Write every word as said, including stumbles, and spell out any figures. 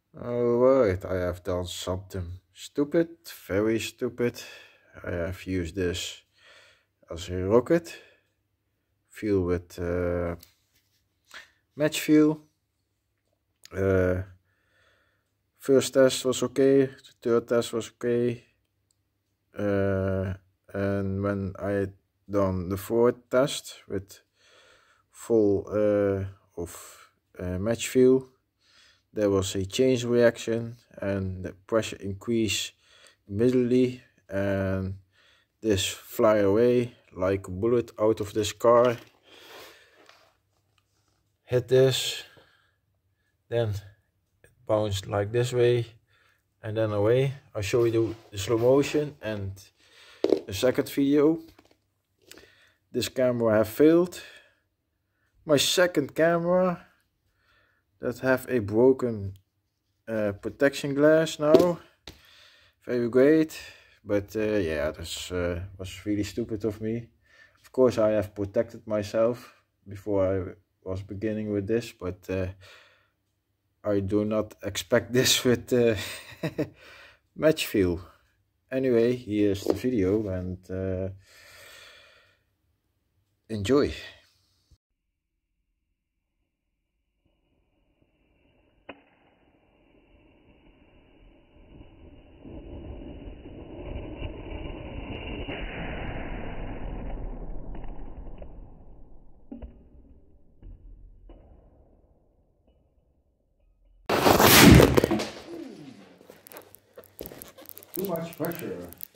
Alright, I have done something stupid, very stupid. I have used this as a rocket, fuel with uh, match fuel. Uh, first test was okay, the third test was okay. Uh, and when I had done the fourth test with full uh, of uh, match fuel, there was a chain reaction and the pressure increased immediately, and this fly away like a bullet out of this car. Hit this, then it bounced like this way and then away. I'll show you the slow motion and the second video. This camera have failed. My second camera that have a broken uh, protection glass now. Very great, but uh, yeah, this uh, was really stupid of me. Of course, I have protected myself before I was beginning with this, but uh, I do not expect this with uh, match fuel. Anyway, here's the video and uh, enjoy. Too much pressure.